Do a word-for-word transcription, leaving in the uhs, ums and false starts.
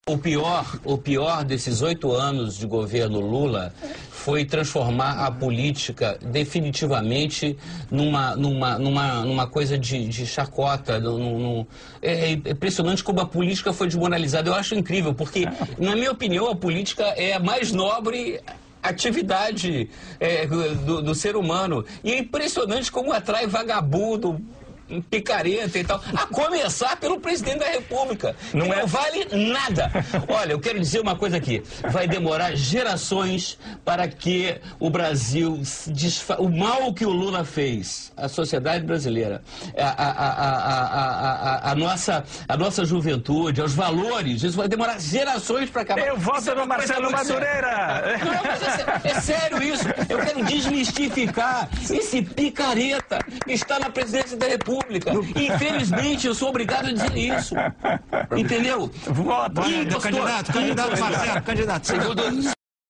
O pior, o pior desses oito anos de governo Lula foi transformar a política definitivamente numa, numa, numa, numa coisa de, de chacota. Num, num, é impressionante como a política foi desmoralizada. Eu acho incrível, porque, na minha opinião, a política é a mais nobre atividade é, do, do ser humano. E é impressionante como atrai vagabundo, picareta e tal, a começar pelo presidente da República, não, é... não vale nada. Olha, eu quero dizer uma coisa aqui, vai demorar gerações para que o Brasil desfa... o mal que o Lula fez à sociedade brasileira, a, a, a, a, a, a, nossa, a nossa juventude, aos valores, isso vai demorar gerações para acabar. Eu voto é no Marcelo Madureira! Não, mas é, é sério isso, eu quero desmistificar esse picareta que está na presidência da República. Infelizmente, eu sou obrigado a dizer isso. Entendeu? Voto. E, Candidato, candidato Marcelo, candidato. Segundo...